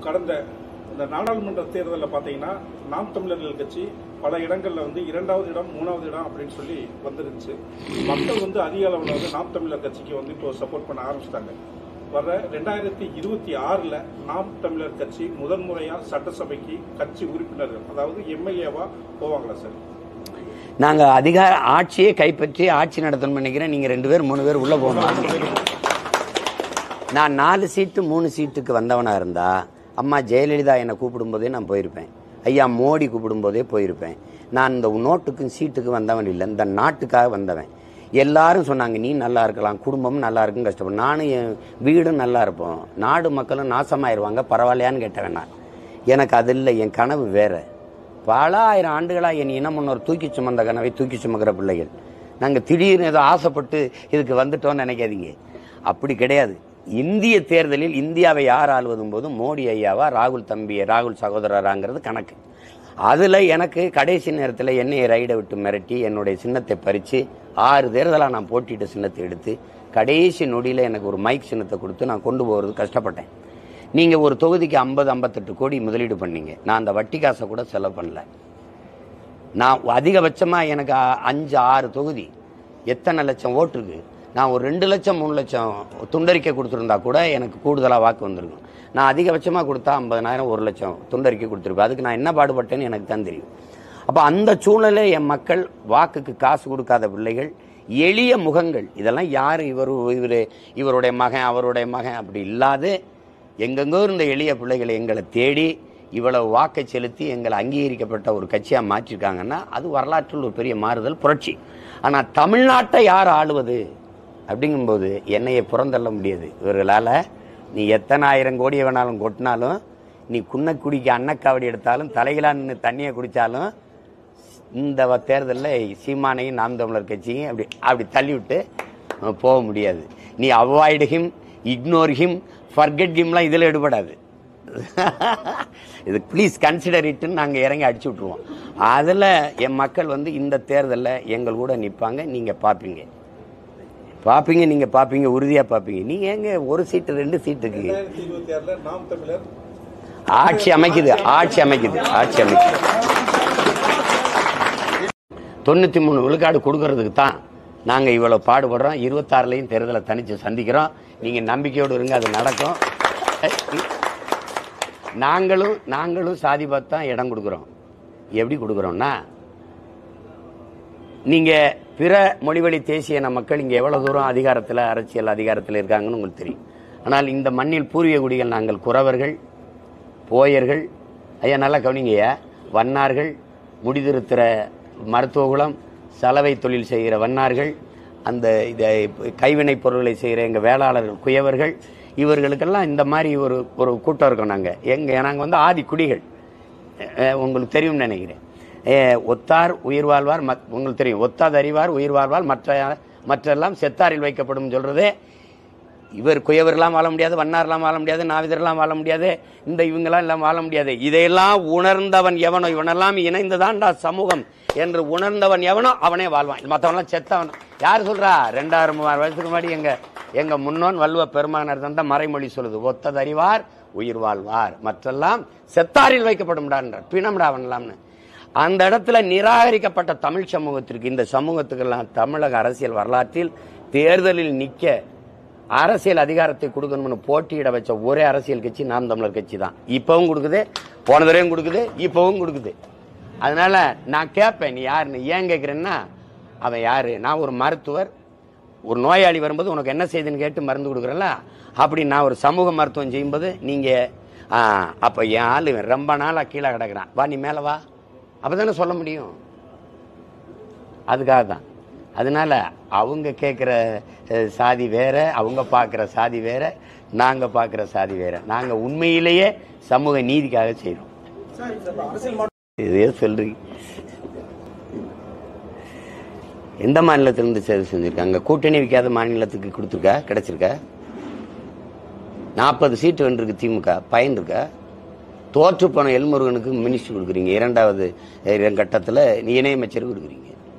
கடந்த இந்த நாடாளுமன்ற தேர்தலில் பார்த்தீங்கன்னா நாம் தமிழர்கள் கட்சி பல இடங்களில் வந்து 2வது இடம் 3வது இடம் அப்படின்னு சொல்லி வந்துருந்துச்சு. மக்கள் அதிக அளவில் நாம் தமிழர் கட்சிக்கு இப்போ சப்போர்ட் பண்ண ஆரம்பிச்சிட்டாங்க. வர 2026 நாம் தமிழர் கட்சி முதன்முறையா சட்டசபைக்கு கட்சி உறுப்பினர்கள் அதாவது எம்எல்ஏவா போவாங்களா சார்? நாங்க அதிகார ஆட்சியை கைப்பற்றி ஆட்சி நடத்தணும்னு நினைக்கிறேன். நீங்க 2 பேர் 3 பேர் உள்ள போகணும். நான் 4 சீட்டு 3 சீட்டுக்கு வந்தவனா இருந்தா அம்மா ஜெயலலிதா என்னை கூப்பிடும் போதே நான் போயிருப்பேன். ஐயா மோடி கூப்பிடும் போதே போயிருப்பேன். நான் இந்த நோட்டுக்கும் சீட்டுக்கு வந்தவன் இல்லை, இந்த நாட்டுக்காக வந்தவன். எல்லாரும் சொன்னாங்க நீ நல்லா இருக்கலாம், குடும்பமும் நல்லா இருக்கும், கஷ்டப்படும். நானும் என் வீடும் நல்லா இருப்போம், நாடு மக்களும் நாசமாயிருவாங்க, பரவாயில்லையான்னு கேட்டவன் நான். எனக்கு அது இல்லை, என் கனவு வேற. பல ஆயிரம் ஆண்டுகளாக என் இனம் முன்னோர் தூக்கி சுமந்த கனவை தூக்கி சுமக்கிற பிள்ளைகள். நாங்கள் திடீர்னு ஏதோ ஆசைப்பட்டு இதுக்கு வந்துட்டோம்னு நினைக்காதீங்க, அப்படி கிடையாது. இந்திய தேர்தலில் இந்தியாவை யார் ஆளுவதும் போதும் மோடி ஐயாவா ராகுல் தம்பியை ராகுல் சகோதரராங்கிறது கணக்கு. அதில் எனக்கு கடைசி நேரத்தில் என்னையை ரைடை விட்டு மிரட்டி என்னுடைய சின்னத்தை பறித்து 6 தேர்தலாக நான் போட்டிட்டு சின்னத்தை எடுத்து கடைசி நொடியில் எனக்கு ஒரு மைக் சின்னத்தை கொடுத்து நான் கொண்டு போகிறது கஷ்டப்பட்டேன். நீங்கள் ஒரு தொகுதிக்கு 50-58 கோடி முதலீடு பண்ணீங்க. நான் அந்த வட்டி காசை கூட செலவு பண்ணல. நான் அதிகபட்சமாக எனக்கு 5-6 தொகுதி எத்தனை லட்சம் ஓட்டு இருக்கு, நான் ஒரு 2 லட்சம் 3 லட்சம் துண்டறிக்கை கொடுத்துருந்தா கூட எனக்கு கூடுதலாக வாக்கு வந்திருக்கும். நான் அதிகபட்சமாக கொடுத்தா 50,000 1 லட்சம் துண்டறிக்கை கொடுத்துருப்பேன். அதுக்கு நான் என்ன பாடுபட்டேன்னு எனக்கு தான் தெரியும். அப்போ அந்த சூழ்நிலை என் மக்கள் வாக்குக்கு காசு கொடுக்காத பிள்ளைகள், எளிய முகங்கள், இதெல்லாம் யார் இவருடைய மகன் அவருடைய மகன் அப்படி இல்லாது எங்கெங்கோ இருந்த எளிய பிள்ளைகளை எங்களை தேடி இவ்வளவு வாக்கை செலுத்தி எங்களை அங்கீகரிக்கப்பட்ட ஒரு கட்சியாக மாற்றிருக்காங்கன்னா அது வரலாற்றில் ஒரு பெரிய மாறுதல், புரட்சி. ஆனால் தமிழ்நாட்டை யார் ஆளுவது அப்படிங்கும்போது என்னையை புறந்தள்ள முடியாது. இவர்களால் நீ எத்தனை 1000 கோடியை வேணாலும் கொட்டினாலும், நீ குன்னக்குடிக்கு அன்னக்காவடி எடுத்தாலும், தலைகளா நின்று தண்ணியை குடித்தாலும், இந்த தேர்தலில் சீமானையும் நாம் தமிழர் கட்சியும் அப்படி தள்ளிவிட்டு போக முடியாது. நீ avoid him, ignore him, forget ஹிம்லாம் இதில் எடுபடாது. இது ப்ளீஸ் கன்சிடர் இட்டுன்னு நாங்கள் இறங்கி அடிச்சு விட்ருவோம். அதில் என் மக்கள் இந்த தேர்தலில் எங்கள் கூட நிற்பாங்க. நீங்கள் பார்ப்பீங்க, நீங்கள் பார்ப்பீங்க, உறுதியாக பார்ப்பீங்க. நீங்கள் எங்க 1 சீட்டு 2 சீட்டுக்கு ஆட்சி அமைக்குது 93 விழுக்காடு கொடுக்கறதுக்கு தான் நாங்கள் இவ்வளோ பாடுபடுறோம். 26லையும் தேர்தலை தனித்து சந்திக்கிறோம். நீங்கள் நம்பிக்கையோடு இருங்க, அது நடக்கும். நாங்களும் சாதி பார்த்து தான் இடம் கொடுக்குறோம். எப்படி கொடுக்குறோம்னா, நீங்கள் பிற மொழிவழி தேசிய மக்கள் இங்கே எவ்வளோ தூரம் அரசியல் அதிகாரத்தில் இருக்காங்கன்னு உங்களுக்கு தெரியும். ஆனால் இந்த மண்ணில் பூர்வீக குடிகள் நாங்கள் குறவர்கள், போயர்கள், ஐயா நல்லா கவனிங்கய்யா, வண்ணார்கள், முடிதிருத்துகிற மருத்துவ குலம், சலவை தொழில் செய்கிற வண்ணார்கள், அந்த கைவினைப் பொருட்களை செய்கிற எங்கள் வேளாளர்கள் குயவர்கள், இவர்களுக்கெல்லாம் இந்த மாதிரி ஒரு கூட்டம் இருக்கோம். நாங்கள் ஆதி குடிகள், உங்களுக்கு தெரியும்னு நினைக்கிறேன். ஒத்தார் உயிர் வாழ்வார், உங்களுக்கு தெரியும், ஒத்தாது அறிவார் உயிர் வாழ்வார், மற்றெல்லாம் செத்தாரில் வைக்கப்படும் சொல்றதே. இவர் குயவர்லாம் வாழ முடியாது, வண்ணார்லாம் வாழ முடியாது, நாவிதர்லாம் வாழ முடியாது, இவங்கெல்லாம் எல்லாம் வாழ முடியாது. இதையெல்லாம் உணர்ந்தவன் எவனோ, இவனெல்லாம் இணைந்துதான்டா சமூகம் என்று உணர்ந்தவன் எவனோ அவனே வாழ்வான். மற்றவன்லாம் செத்தவன். யார் சொல்றா? 2000-3000 வருஷத்துக்கு முன்னாடி எங்க முன்னோன் வள்ளுவ பெருமகனர் தந்த மறைமொழி சொல்லுது, ஒத்தது அறிவார் உயிர் வாழ்வார், மற்றெல்லாம் செத்தாரில் வைக்கப்படும்டான்ற பிணம்டா அவன்லாம்னு. அந்த இடத்துல நிராகரிக்கப்பட்ட தமிழ் சமூகத்திற்கு, இந்த சமூகத்துக்கெல்லாம் தமிழக அரசியல் வரலாற்றில் தேர்தலில் நிற்க அரசியல் அதிகாரத்தை கொடுக்கணும்னு போட்டியிட வச்ச ஒரே அரசியல் கட்சி நாம் தமிழர் கட்சி தான். இப்பவும் கொடுக்குது, போன தடவையும் கொடுக்குது, இப்பவும் கொடுக்குது. அதனால நான் கேட்பேன், நீ யாருன்னு. ஏன் கேட்குறேன்னா, அவன் யாரு? நான் ஒரு மருத்துவர். ஒரு நோயாளி வரும்போது உனக்கு என்ன செய்யுதுன்னு கேட்டு மருந்து கொடுக்குறேன்ல, அப்படி நான் ஒரு சமூக மருத்துவம் செய்யும்போது நீங்கள் அப்போ என் ஆள் ரொம்ப நாளாக கீழே கிடக்குறான், வா நீ மேலே வா, அப்போ தானே சொல்ல முடியும். அதுக்காக தான். அதனால அவங்க கேட்குற சாதி வேற, அவங்க பார்க்குற சாதி வேற, நாங்கள் பார்க்குற சாதி வேற. நாங்கள் உண்மையிலேயே சமூக நீதிக்காக செய்கிறோம். இதே சொல்றீங்க. எந்த மாநிலத்திலிருந்து சேவை செஞ்சிருக்காங்க? கூட்டணி வைக்காத மாநிலத்துக்கு கொடுத்துருக்கா? கிடைச்சிருக்கா? 40 சீட்டு வென்றிருக்கு திமுக, பயன் இருக்கா? தோற்று போன எல்முருகனுக்கு மினிஸ்டர் கொடுக்குறீங்க, 2வது கட்டத்தில் இணையமைச்சர் கொடுக்குறீங்க.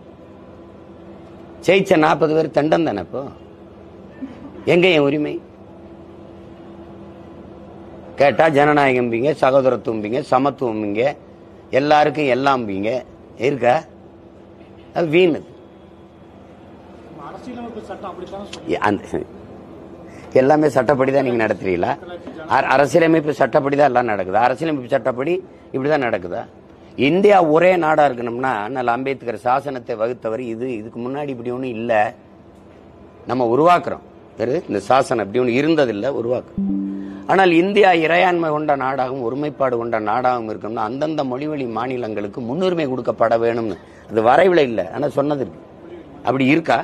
ஜெயிச்ச 40 பேர் தண்டம் தானே. இப்போ எங்க என் உரிமை? கேட்டா ஜனநாயகம்பிங்க, சகோதரத்துவம்பிங்க, சமத்துவம்பிங்க, எல்லாருக்கும் எல்லாம்பிங்க. இருக்கா? அது வீண். எல்லாமே சட்டப்படிதான் நீங்க நடத்துறீங்களா? அரசியலமைப்பு சட்டப்படிதான் எல்லாம் நடக்குதா? அரசியலமைப்பு சட்டப்படி இப்படிதான் நடக்குதா? இந்தியா ஒரே நாடா இருக்கணும்னா நல்ல அம்பேத்கர் சாசனத்தை வகுத்தவர். இதுக்கு முன்னாடி இப்படி ஒண்ணு இல்ல, நம்ம உருவாக்குறோம். இந்த சாசனம் இப்படி ஒண்ணு இருந்ததில்லை, உருவாக்குறோம். ஆனால் இந்தியா இறையாண்மை கொண்ட நாடாகவும் ஒருமைப்பாடு கொண்ட நாடாகவும் இருக்கணும்னா அந்தந்த மொழிவழி மாநிலங்களுக்கு முன்னுரிமை கொடுக்கப்பட வேணும்னு அது வரைவில் இல்லை, ஆனா சொன்னது இருக்கு. அப்படி இருக்கா?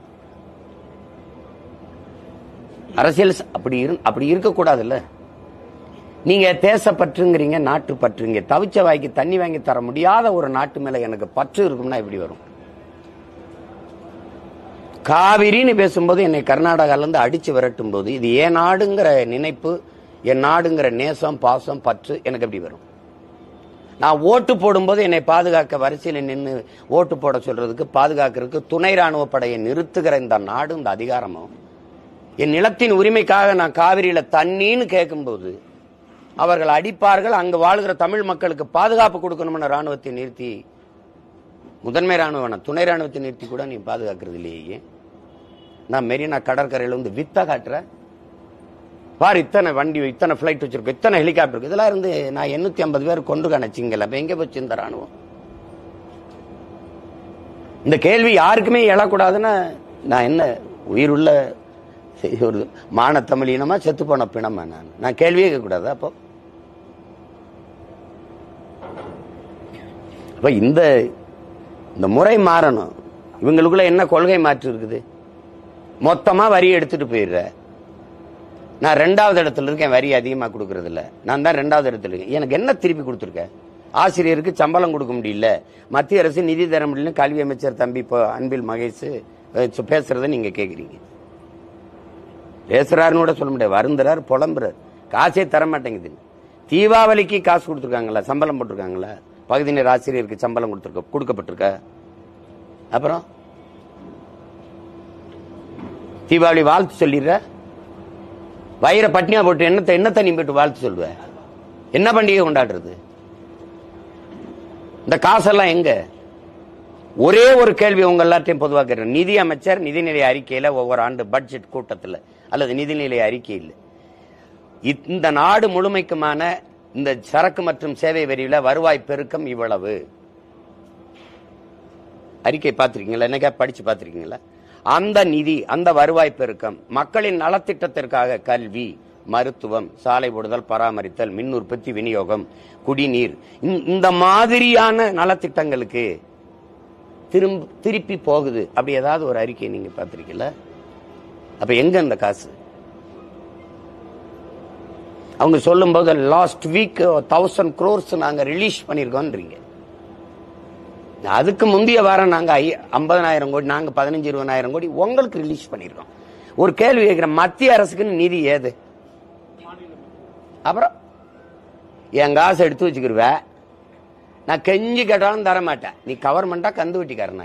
அரசியல் அப்படி இருக்கக்கூடாதுல்ல. நீங்க தேசப்பற்றுங்கிறீங்க, நாட்டு பற்றுங்க. தவிச்ச வாய்க்கு தண்ணி வாங்கி தர முடியாத ஒரு நாட்டு மேல எனக்கு பற்று இருக்கும்னா எப்படி வரும்? காவிரின்னு பேசும்போது என்னை கர்நாடகால இருந்து அடிச்சு விரட்டும் போது இது என் நாடுங்கிற நினைப்பு, என் நாடுங்கிற நேசம், பாசம், பற்று எனக்கு எப்படி வரும்? நான் ஓட்டு போடும்போது என்னை பாதுகாக்க வரிசையில் நின்று ஓட்டு போட சொல்றதுக்கு, பாதுகாக்கிறதுக்கு துணை ராணுவ படையை நிறுத்துகிற இந்த நாடு, இந்த அதிகாரமும், என் நிலத்தின் உரிமைக்காக நான் காவிரியில தண்ணின்னு கேட்கும்போது அவர்கள் அடிப்பார்கள். அங்கு வாழ்கிற தமிழ் மக்களுக்கு பாதுகாப்பு கொடுக்கணும்னு ராணுவத்தை நிறுத்தி, முதன்மை ராணுவ துணை ராணுவத்தை நிறுத்தி கூட நீ பாதுகாக்கிறது இல்லையே. நான் மெரினா கடற்கரையில வந்து வித்த காட்டுற பாரு, இத்தனை வண்டி, இத்தனை பிளைட் வச்சிருக்கோம், இத்தனை ஹெலிகாப்டர், இதெல்லாம் இருந்து நான் 850 பேர் கொண்டு கணச்சிங்கல. அப்ப எங்க போச்சு இந்த ராணுவம்? இந்த கேள்வி யாருக்குமே எழக்கூடாதுன்னா நான் என்ன உயிருள்ள ஒரு மான தமிழ் இனமா, செத்து போன பிணமா? நான் கேள்வியே கேட்க கூடாது. அப்ப இந்த முறை மாறணும். இவங்களுக்குள்ள என்ன கொள்கை மாற்று இருக்குது? மொத்தமா வரி எடுத்துட்டு போயிடுற. நான் 2வது இடத்துல இருக்கேன், வரி அதிகமா கொடுக்கறது இல்ல. நான் தான் 2வது இடத்துல இருக்கேன். எனக்கு என்ன திருப்பி கொடுத்துருக்க? ஆசிரியருக்கு சம்பளம் கொடுக்க முடியல, மத்திய அரசு நிதி தர முடியல, கல்வி அமைச்சர் தம்பி அன்பில் மகேஷ் பேசுறத நீங்க கேக்குறீங்க. பேசுறாருன்னு கூட சொல்ல முடியாது, வருந்துறாரு, புலம்புறாரு, காசே தர மாட்டேங்குது. தீபாவளிக்கு காசு கொடுத்துருக்காங்களா? சம்பளம் போட்டிருக்காங்களா? பகுதி நேர ஆசிரியருக்கு சம்பளம் கொடுக்கப்பட்டிருக்க? அப்புறம் தீபாவளி வாழ்த்து சொல்லிடுற, வயிற பட்னியா போட்டு என்னத்தை நீ போட்டு வாழ்த்து சொல்லுவ? என்ன பண்டிகை கொண்டாடுறது? இந்த காசெல்லாம் எங்க? ஒரே ஒரு கேள்வி உங்க எல்லாத்தையும் பொதுவாக கேட்கிறேன். நிதி அமைச்சர் நிதிநிலை அறிக்கையில ஒவ்வொரு ஆண்டு பட்ஜெட் கூட்டத்தில் அல்லது நிதிநிலை அறிக்கையில் இந்த நாடு முழுமைக்குமான இந்த சரக்கு மற்றும் சேவை வரியில வருவாய் பெருக்கம் இவ்வளவு அறிக்கை பார்த்திருக்கீங்களா? என்னைக்கா படிச்சு பார்த்திருக்கீங்களா? அந்த நிதி, அந்த வருவாய் பெருக்கம் மக்களின் நலத்திட்டத்திற்காக கல்வி, மருத்துவம், சாலை போடுதல், பராமரித்தல், மின் உற்பத்தி, விநியோகம், குடிநீர், இந்த மாதிரியான நலத்திட்டங்களுக்கு திருப்பி போகுது. அப்படி ஏதாவது ஒரு அறிக்கை நீங்க பார்த்திருக்கீங்களா? அப்ப எங்க இந்த காசு? அவங்க சொல்லும் போது லாஸ்ட் வீக் 1000 crores நாங்க ரிலீஸ் பண்ணிருக்கோம்ன்றீங்க. அதுக்கு முந்தைய வாரம் நாங்க 50,000 கோடி, நாங்க 15-20,000 கோடி உங்களுக்கு ரிலீஸ் பண்ணிருக்கோம். ஒரு கேள்வி கேட்கிற, மத்திய அரசுக்கு நிதி ஏது? அப்புறம் என் காசு எடுத்து வச்சுக்கிருவ, நான் கெஞ்சி கேட்டாலும் தர மாட்டேன். நீ கவர்மெண்டா கந்து வெட்டிக்காரனா?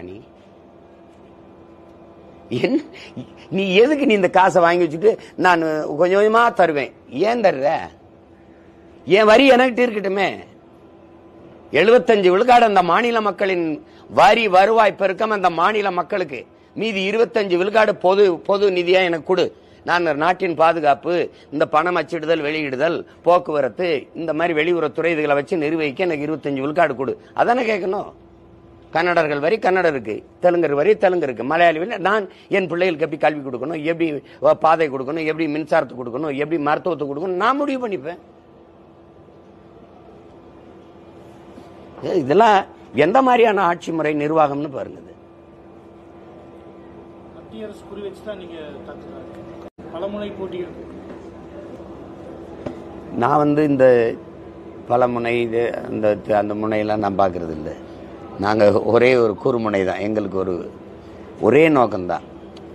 நீ எதுக்கு நீ இந்த காசை வாங்கி வச்சுட்டு நான் கொஞ்சம் கொஞ்சமா தருவேன்? ஏன் தர்ற? என் வரி எனக்கு இருக்கட்டுமே. 75 விழுக்காடு அந்த மாநில மக்களின் வரி வருவாய் பெருக்கம் அந்த மாநில மக்களுக்கு, மீதி 25 விழுக்காடு பொது நிதியா எனக்கு கொடு. நான் நாட்டின் பாதுகாப்பு, இந்த பணம் அச்சிடுதல், வெளியிடுதல், போக்குவரத்து, இந்த மாதிரி வெளியுறவுத்துறை இதுகளை வச்சு நிர்வகிக்க எனக்கு 25 விழுக்காடு கொடு. அதானே கேட்கணும். கன்னடர்கள் வரி கன்னடருக்கு, தெலுங்கர் வரி தெலுங்கருக்கு, மலையாளி வரி. நான் என் பிள்ளைகளுக்கு எப்படி கல்வி கொடுக்கணும், எப்படி பாதை கொடுக்கணும், எப்படி மின்சாரத்துக்கு கொடுக்கணும், எப்படி மருத்துவத்துக்கு கொடுக்கணும், நான் முடிவு பண்ணிப்பேன். இதெல்லாம் எந்த மாதிரியான ஆட்சி முறை நிர்வாகம்னு பாருங்க. மத்திய அரசு குறி வச்சுதான் நீங்க பலமுனை போட்டி இருக்கு. நான் இந்த பலமுனை அந்த முனையெல்லாம் நான் பார்க்கறது இல்லை. நாங்கள் ஒரே ஒரு குறுமுனை தான், எங்களுக்கு ஒரே நோக்கம்தான்.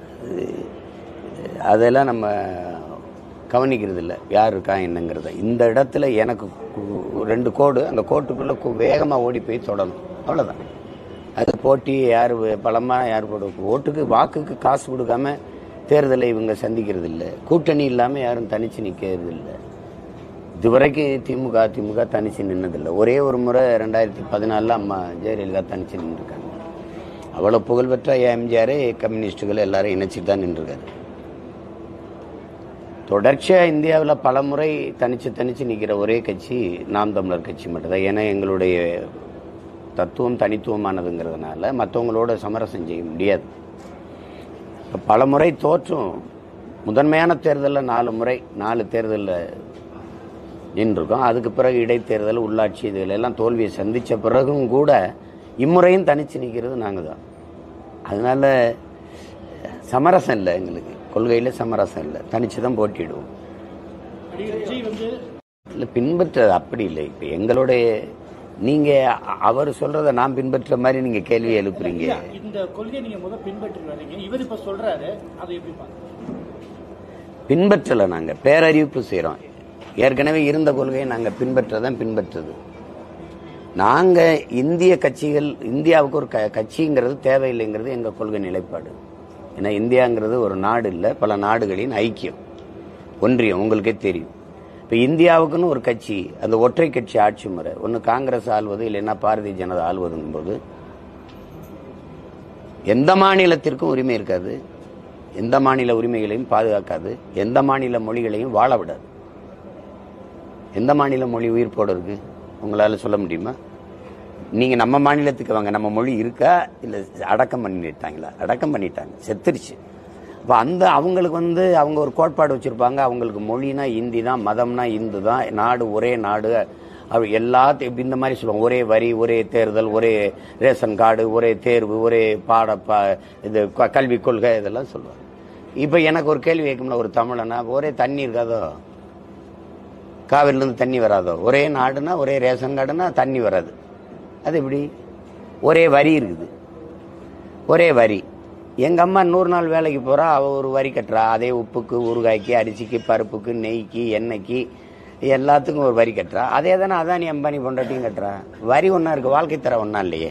அதெல்லாம் நம்ம கவனிக்கிறது இல்லை, யார் இருக்கா என்னங்கிறத. இந்த இடத்துல எனக்கு 2 கோடு, அந்த கோட்டுக்குள்ள வேகமாக ஓடி போய் தொடணும், அவ்வளோதான். அது போட்டி, யார் பலமாக யார் ஓட்டுக்கு வாக்குக்கு காசு கொடுக்காம தேர்தலை இவங்க சந்திக்கிறது இல்லை. கூட்டணி இல்லாமல் யாரும் தனிச்சு நிற்கிறது இல்லை. இதுவரைக்கும் திமுக தனிச்சு நின்னதில்லை. ஒரே ஒரு முறை 2014 அம்மா ஜெயலலிதா தனிச்சு நின்றுருக்காங்க. அவ்வளோ புகழ்பெற்ற எம்ஜிஆர் கம்யூனிஸ்டுகள் எல்லாரும் இணைச்சிட்டு தான் நின்றுருக்காரு. தொடர்ச்சியாக இந்தியாவில் பல முறை தனிச்சு நிற்கிற ஒரே கட்சி நாம் தமிழர் கட்சி மட்டும்தான். ஏன்னா எங்களுடைய தத்துவம் தனித்துவமானதுங்கிறதுனால மற்றவங்களோட சமரசம் செய்ய முடியாது. இப்போ பல முறை தோற்றும் முதன்மையான தேர்தலில் 4 தேர்தலில் நின்றுருக்கோம். அதுக்கு பிறகு இடைத்தேர்தல், உள்ளாட்சி இதுகளெல்லாம் தோல்வியை சந்தித்த பிறகும் கூட இம்முறையும் தனிச்சு நிற்கிறது நாங்கள் தான். அதனால சமரசம் இல்லை, எங்களுக்கு கொள்கையில் சமரசம் இல்லை, தனிச்சு தான் போட்டிடுவோம். இல்லை பின்பற்றது அப்படி இல்லை. இப்போ எங்களுடைய நீங்கள் அவர் சொல்றதை நான் பின்பற்ற மாதிரி நீங்கள் கேள்வி எழுப்புறீங்க. இந்த கொள்கையை நீங்கள் முதல் பின்பற்றி வரீங்க, இவர் இப்போ சொல்றாரு, அதை எப்படி பின்பற்றலை, நாங்கள் பேரறிவிப்பு செய்கிறோம். ஏற்கனவே இருந்த கொள்கையை நாங்கள் பின்பற்றது. நாங்கள் இந்திய கட்சிகள், இந்தியாவுக்கு ஒரு கட்சிங்கிறது தேவையில்லைங்கிறது எங்கள் கொள்கை நிலைப்பாடு. ஏன்னா இந்தியாங்கிறது ஒரு நாடு இல்லை, பல நாடுகளின் ஐக்கியம், ஒன்றியம். உங்களுக்கே தெரியும். இப்போ இந்தியாவுக்குன்னு ஒரு கட்சி, அந்த ஒற்றை கட்சி ஆட்சி முறை, ஒன்று காங்கிரஸ் ஆள்வது இல்லைன்னா பாரதிய ஜனதா ஆள்வதுங்கும் போது எந்த மாநிலத்திற்கும் உரிமை இருக்காது, எந்த மாநில உரிமைகளையும் பாதுகாக்காது, எந்த மாநில மொழிகளையும் வாழ விடாது. எந்த மாநில மொழி உயிர்ப்போடு இருக்கு உங்களால் சொல்ல முடியுமா? நீங்கள் நம்ம மாநிலத்துக்கு வாங்க, நம்ம மொழி இருக்கா இல்லை அடக்கம் பண்ணிட்டாங்களா? அடக்கம் பண்ணிட்டாங்க, செத்துருச்சு. இப்போ அவங்களுக்கு அவங்க ஒரு கோட்பாடு வச்சுருப்பாங்க. அவங்களுக்கு மொழினா இந்தி தான், மதம்னா இந்து தான், நாடு ஒரே நாடு, எல்லாத்தையும் இந்த மாதிரி சொல்லுவாங்க. ஒரே வரி, ஒரே தேர்தல், ஒரே ரேஷன் கார்டு, ஒரே தேர்வு, ஒரே இது கல்விக் கொள்கை, இதெல்லாம் சொல்லுவாங்க. இப்போ எனக்கு ஒரு கேள்வி கேட்கும்ல, ஒரு தமிழனா ஒரே தண்ணி இருக்காதோ, காவிரிலேருந்து தண்ணி வராதோ? ஒரே நாடுனா ஒரே ரேஷன் கார்டுனா தண்ணி வராது. அது எப்படி? ஒரே வரி இருக்குது, ஒரே வரி. எங்கள் அம்மா 100 நாள் வேலைக்கு போகிறா, அவள் ஒரு வரி கட்டுறா. அதே உப்புக்கு, ஊறுகாய்க்கு, அரிசிக்கு, பருப்புக்கு, நெய்க்கு, எண்ணெய்க்கு, எல்லாத்துக்கும் ஒரு வரி கட்டுறா. அதே தானே அதானி அம்பானி பொண்டாட்டியும் கட்டுறா. வரி ஒன்றா இருக்குது, வாழ்க்கை தர ஒன்றா இல்லையே.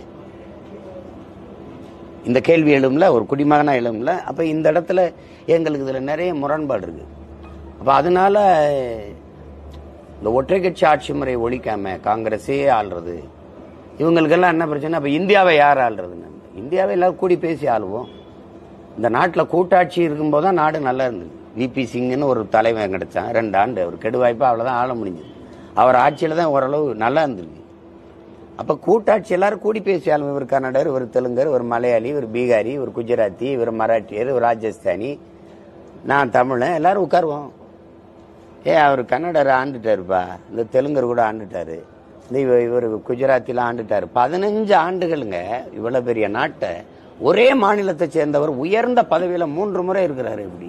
இந்த கேள்வி எழும்ல, ஒரு குடிமகனா எழும்ல. அப்போ இந்த இடத்துல எங்களுக்கு இதில் நிறைய முரண்பாடு இருக்குது. அப்போ அதனால இந்த ஒற்றை கட்சி ஆட்சி முறை ஒழிக்காம காங்கிரஸே ஆள்றது, இவங்களுக்கெல்லாம் என்ன பிரச்சனை? அப்போ இந்தியாவை யார் ஆள்றதுன்னு? இந்தியாவை எல்லாரும் கூடி பேசி ஆளுவோம். இந்த நாட்டில் கூட்டாட்சி இருக்கும்போது தான் நாடு நல்லா இருந்தது. விபி சிங்னு ஒரு தலைவன் கிடைச்சான், 2 ஆண்டு அவர் கெடுவாய்ப்பா, அவ்வளோதான் ஆள முடிஞ்சது. அவர் ஆட்சியில் தான் ஓரளவு நல்லா இருந்திருக்கு. அப்போ கூட்டாட்சி எல்லாரும் கூடி பேசி ஆளும். இவர் கன்னடர், இவர் தெலுங்கர், ஒரு மலையாளி, ஒரு பீகாரி, ஒரு குஜராத்தி, இவர் மராட்டியர், ஒரு ராஜஸ்தானி, நான் தமிழன், எல்லாரும் உட்காருவோம். அவர் கன்னடர் ஆண்டுட்டாருப்பா, இந்த தெலுங்கர் கூட ஆண்டுட்டாரு, இந்த இவர் குஜராத்தில ஆண்டுட்டாரு. 15 ஆண்டுகளுங்க இவ்வளவு பெரிய நாட்டை ஒரே மாநிலத்தை சேர்ந்தவர் உயர்ந்த பதவியில 3 முறை இருக்கிறாரு. எப்படி?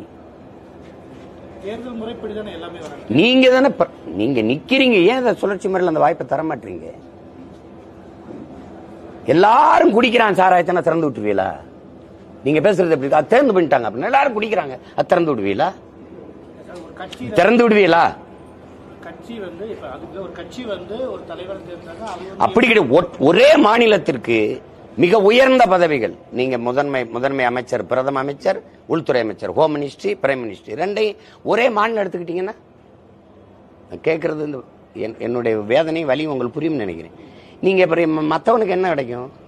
நீங்க தானே நீங்க நிக்கிறீங்க, ஏன் சுழற்சி முறையில் அந்த வாய்ப்பை தர மாட்டீங்க? எல்லாரும் குடிக்கிறான் சாராயத்தை, திறந்து விட்டுருவீங்களா? நீங்க பேசுறது எப்படி? அது திறந்து பண்ணிட்டாங்க அப்படின்னு எல்லாரும் குடிக்கிறாங்க, அது திறந்து விடுவீங்களா? திறந்து விடுவீங்களா? அப்படி கிடையாது. ஒரே மாநிலத்திற்கு மிக உயர்ந்த பதவிகள். நீங்க முதன்மை அமைச்சர், பிரதம அமைச்சர், உள்துறை அமைச்சர், ஹோம் மினிஸ்ட்ரி, பிரைம் மினிஸ்ட்ரி, 2ஐயும் ஒரே மாநிலம் எடுத்துக்கிட்டீங்கன்னா கேட்கறது என்னுடைய வேதனை வலி உங்களுக்கு புரியும் நினைக்கிறேன். நீங்க மற்றவனுக்கு என்ன கிடைக்கும்?